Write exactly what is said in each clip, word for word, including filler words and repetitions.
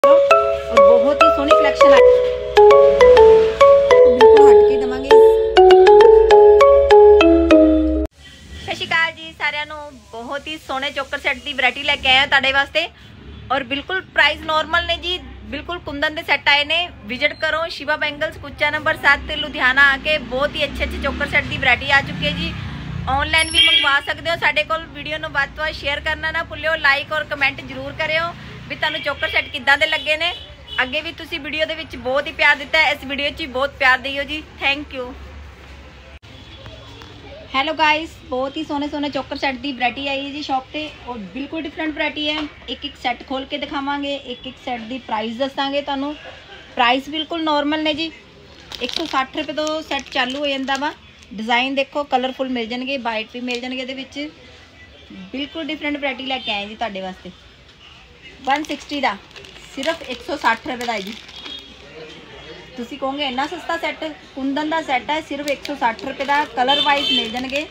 और बहुत ही सोहनी कलैक्शन आई, बिल्कुल हट के देवांगे। सत श्री अकाल जी सारिਆਂ ਨੂੰ, बहुत ही सोहने चोकर सैट की वैरायटी लेके आए तुहाडे वास्ते और बिल्कुल प्राइस नॉर्मल ने जी। बिल्कुल कुंदन के सैट आए ने, विजिट करो शिवा बैंगल्स कुचा नंबर सात लुधियाना आके। बहुत ही अच्छे अच्छे चोकर सैट की वैरायटी आ चुकी है जी। ऑनलाइन भी मंगवा सकते हो साडे कोल। वीडियो नूं वध तों वध शेयर करना ना भुल्लिओ, लाइक और कमेंट जरूर करियो भी तुहानूं चोकर सैट किद्दां दे लगे ने। अगे भी तुसीं वीडियो दे विच बहुत ही प्यार दिता है, इस वीडियो च भी बहुत प्यार दिओ जी। Thank you. हेलो गाइस, बहुत ही सोहने सोहने चोकर सैट की वैरायटी आई है जी शॉप पे और बिल्कुल डिफरेंट वैरायटी है। एक एक सैट खोल के दिखावांगे, एक एक सैट की प्राइस दसांगे तुहानूं। प्राइस बिल्कुल नॉर्मल ने जी, एक सौ साठ रुपये तो सैट चालू हो जाता वा। डिज़ाइन देखो कलरफुल मिल जाएंगे, वाइट भी मिल जाएंगे। दे विच बिल्कुल डिफरेंट वैरायटी लैके आए जी तुहाडे वास्ते। वन सिक्सटी का सिर्फ एक सौ साठ रुपये का है जी। तुसी कहोगे इन्ना सस्ता सैट, कुंदन का सैट है, सिर्फ एक सौ साठ रुपये का। कलर वाइज मिल जाएंगे,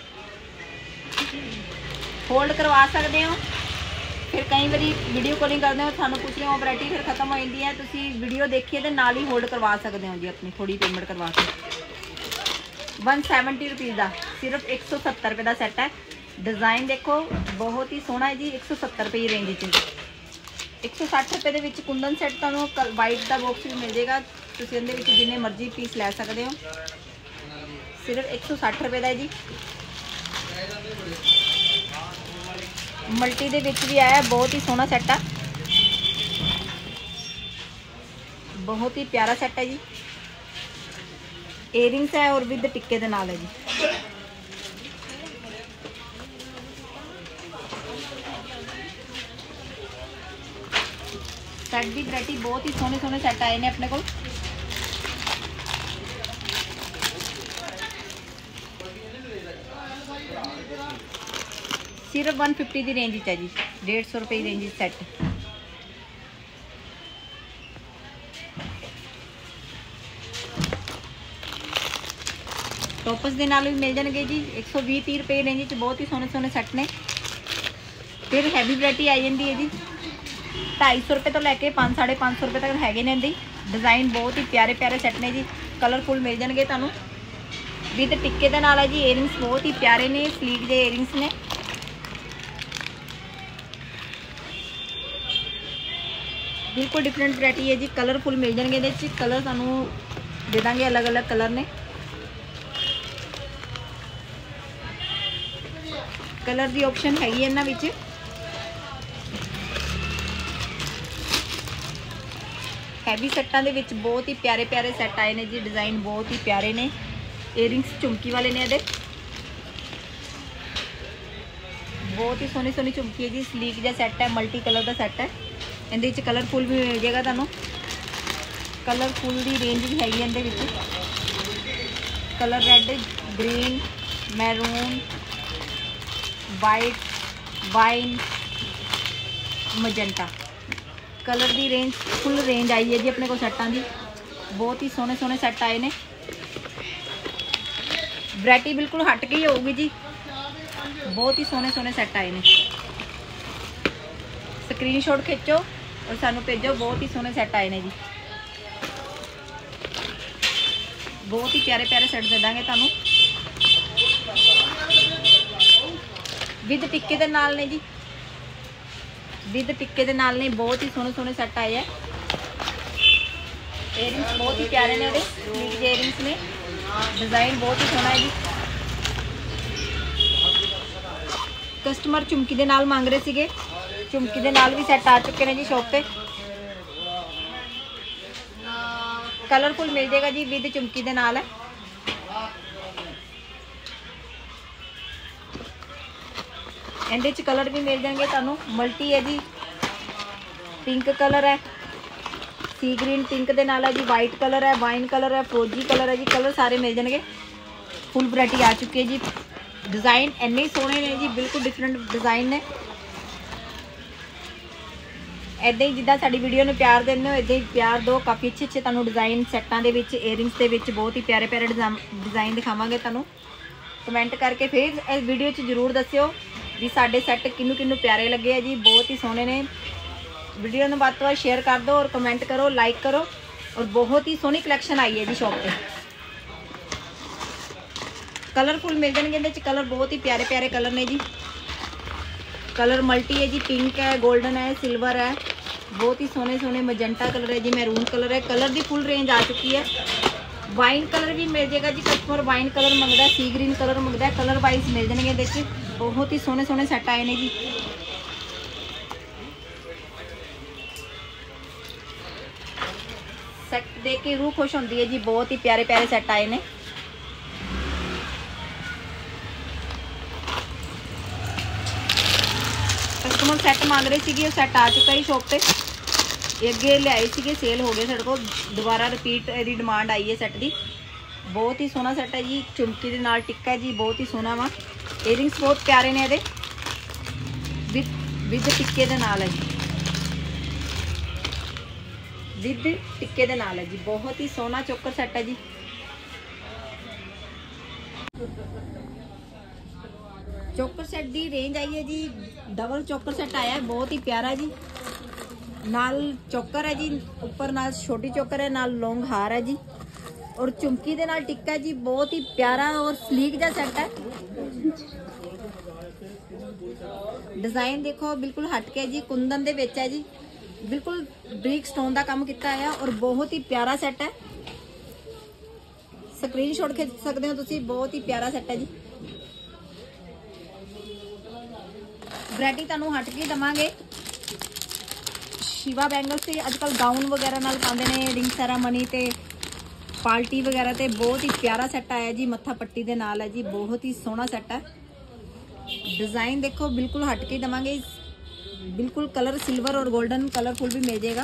होल्ड करवा सकते हो। फिर कई बार वीडियो कॉलिंग करते हो, थानू पुछ रहे हो वैरायटी फिर खत्म हो जाती है, तुसी वीडियो देखिए तो नाल ही होल्ड करवा सकते हो जी, अपनी थोड़ी पेमेंट करवा के। वन सैवनटी रुपीज़ का सिर्फ एक सौ सत्तर रुपये का सैट है। डिज़ाइन देखो बहुत ही सोहना है जी। एक सौ सत्तर रुपये की रेंज च एक सौ साठ रुपये के विच कुंदन सैट तुहानू वाइट का बॉक्स भी मिल जाएगा। तुसीं इहदे विच जिन्ने मर्जी पीस लै सकते हो। सिर्फ एक सौ साठ रुपये का है जी। मल्टी दे विच भी आया, बहुत ही सोहना सैट है, बहुत ही प्यारा सैट है जी। एयरिंग्स है और विद टिक्के दे नाल है जी। सैट की वैरायटी बहुत ही सोहने सोहने सैट आए हैं अपने को। सिर्फ वन फिफ्टी की रेंज है जी, डेढ़ सौ रुपये की रेंज सैट। टॉपस के नाल भी मिल जाएंगे जी। एक सौ भी तीह रुपये रेंज च बहुत ही सोहने सोहने सैट ने। फिर हैवी वैरायटी आई जाती है जी। ढाई सौ रुपये तो लैके पाँच साढ़े पाँच सौ रुपये तक हैगे ने। दी डिज़ाइन बहुत ही प्यारे प्यारे सैट ने जी। कलरफुल मिल जाएंगे तुहानू विद टिक्के दे नाल है जी। एयरिंग्स बहुत ही प्यारे ने, स्लीक जे एयरिंग्स ने। बिल्कुल डिफरेंट वैरायटी है जी। कलरफुल मिल जाएंगे, ये कलर तुहानू दे देंगे, अलग अलग कलर ने। कलर की ऑप्शन हैगी इन्हां विच। हैवी सैटां दे विच बहुत ही प्यारे प्यारे सैट आए ने जी। डिज़ाइन बहुत ही प्यारे ने, एयरिंग्स झुमकी वाले ने। ये बहुत ही सोहनी सोहनी झुमकी है जी। स्लीक जहा सैट है, मल्टी कलर का सैट है। इहदे विच कलरफुल भी मिल जाएगा तुहानू। कलरफुल की रेंज भी हैगी इहदे विच। Colour red, green, maroon, white, wine, magenta colour की रेंज, फुल रेंज आई है जी अपने को सैटां की। बहुत ही सोहने सोहने सैट आए ने। वैरायटी बिल्कुल हट के ही होगी जी। बहुत ही सोहने सोहने सैट आए ने। स्क्रीनशॉट खिंचो और सानू भेजो। बहुत ही सोहने सैट आए ने जी। बहुत ही प्यारे प्यारे सैट दे देंगे तुहानू विद टिक्के दे नाल ने जी। विद टिक्के दे नाल ने बहुत ही सोहने सोहने सैट आए हैं। एयरिंग्स बहुत ही प्यारे ने, वो स्लीक एयरिंग्स ने। डिज़ाइन बहुत ही सोहना है जी। कस्टमर झुमकी दे नाल मांग रहे थे, झुमकी दे नाल भी सैट आ चुके हैं जी शॉप पे। कलरफुल मिल जाएगा जी, विद झुमकी दे नाल है। इहदे च कलर भी मिल जाएंगे तुहानू। मल्टी है जी। पिंक कलर है, सी ग्रीन पिंक दे नाल है जी। वाइट कलर है, वाइन कलर है, फरोजी कलर है जी। कलर सारे मिल जाएंगे। फुल वैरायटी आ चुकी है जी। डिज़ाइन इन्ने सोहने ने जी, बिल्कुल डिफरेंट डिज़ाइन ने। इदां ही जिद्दां साडी वीडियो नूं प्यार दिंदे हो, इदां ही प्यार दो। काफ़ी अच्छे अच्छे तुहानू डिज़ाइन सैटां दे विच, एयरिंग्स दे विच बहुत ही प्यारे प्यारे डिज़ाइन दिखावांगे तुहानू। कमेंट करके फिर इस वीडियो च जरूर दस्सिओ भी साडे सैट किनू किनू प्यारे लगे है जी। बहुत ही सोहने ने। वीडियो ਨੂੰ ਵੱਧ ਤੋਂ ਵੱਧ शेयर कर दो और कमेंट करो, लाइक करो। और बहुत ही सोहनी कलैक्शन आई है जी शॉप पे। कलरफुल मिल जाएंगे ਇਹਦੇ 'ਚ कलर, बहुत ही प्यारे प्यारे कलर ने जी। कलर मल्टी है जी, पिंक है, गोल्डन है, सिल्वर है, बहुत ही सोने सोने मजेंटा कलर है जी, मैरून कलर है। कलर की फुल रेंज आ चुकी है। वाइन कलर भी मिल जाएगा जी, कस्टमर वाइन कलर मंगता है, सी ग्रीन कलर मंगता है, कलर वाइज मिल जाएंगे ਇਹਦੇ 'ਚ। बहुत ही सोने सोने सैट आए ने जी। सैट देख के रूह खुश होती है जी, बहुत ही प्यारे प्यारे सैट आए ने। कस्टमर सैट मांग रहे थे, वो सैट आ चुका है शॉप पे। अगे लियाए थे, सेल हो गए साढ़े को, दोबारा रिपीट यदि डिमांड आई है सैट की। बहुत ही सोहना सैट है जी, चुमकी के नाल टिक्का है जी, बहुत ही सोहना वा। ईयरिंग्स बहुत प्यारे ने ये, विद विद टिक्के दे नाल है जी, विद टिक्के दे नाल है जी। बहुत ही सोहना चोकर सैट है जी। चोकर सेट की रेंज आई है जी, डबल चोकर सेट आया है, बहुत ही प्यारा जी। नाल चोकर है जी, ऊपर नाल छोटी चोकर है, नाल लॉन्ग हार है जी, और चुमकी दे नाल टिक्का है जी। बहुत ही प्यारा और स्लीक जा सेट है। डिजाइन देखो बिल्कुल हट के जी, कुंदन दे विच है जी, बिल्कुल ब्रिक स्टोन का काम किया है, और बहुत ही प्यारा सेट है। स्क्रीनशॉट खिंच सकते हो तुसी, बहुत ही प्यारा सेट है जी। वैरायटी तुहानू हट के दवांगे। शिवा बैंगल्स से अजकल गाउन वगैरह नाल पाते हैं, रिंग सैरामनी ते पार्टी वगैरह ते। बहुत ही प्यारा सेट आया जी, मत्था पट्टी दे नाल है जी, बहुत ही सोहना सेट है। डिजाइन देखो बिल्कुल हट के दवांगे, बिल्कुल कलर सिल्वर और गोल्डन कलरफुल भी मिल जाएगा।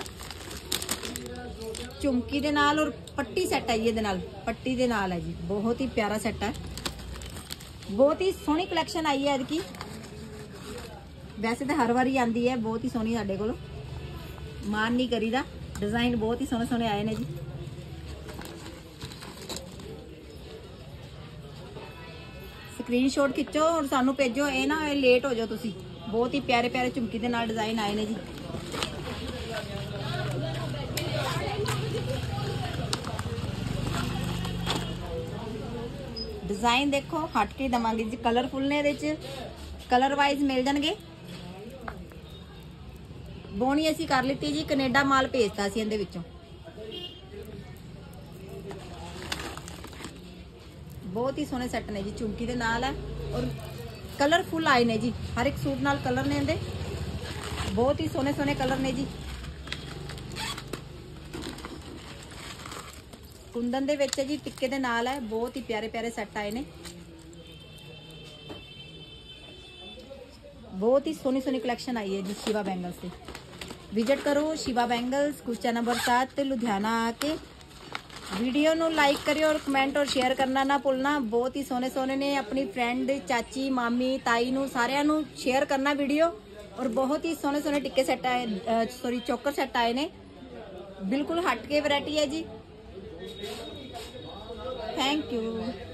चुमकी दे नाल और पट्टी सेट आई है, नाल पट्टी दे नाल है जी, बहुत ही प्यारा सेट है। बहुत ही सोहनी कलैक्शन आई है इनकी। वैसे तो हर बार आती है, बहुत ही सोहनी साडे कोल, मान नहीं करीदा। डिजाइन बहुत ही सोहने सोहने आए ने जी। स्क्रीनशॉट खिंचो और सानू भेजो, ये ना लेट हो जाओ तुसी। बहुत ही प्यारे प्यारे झुमकी दे नाल डिजाइन आए ने जी। डिजाइन देखो हट के दवांगे जी, कलरफुल ने ये, कलर वाइज मिल जाएंगे। बोनी असी कर ली जी, कनेडा माल भेजता सी इहदे विचों। बहुत ही सोहने सैट ने जी, चुमकी दे नाल है, और कलरफुल आए ने जी, हर एक सूट नाल कलर ने इहदे। बहुत ही सोहने सोहने कलर ने जी। कुंदन दे विच जी, टिक्के दे नाल है, बहुत ही प्यारे प्यारे सैट आए ने। बहुत ही सोहनी सोहनी कलैक्शन आई है जी शिवा बैंगल्स से। विजिट करो शिवा बैंगल्स, कुचा नंबर सात, लुधियाना आके। वीडियो नू लाइक करियो और कमेंट और शेयर करना ना भूलना। बहुत ही सोहने सोहने ने, अपनी फ्रेंड, चाची, मामी, ताई नू सारियां नू शेयर करना वीडियो। और बहुत ही सोहने सोहने टिक्के सैट आए, सॉरी चोकर सैट आए ने, बिल्कुल हट के वैरायटी है जी। Thank you.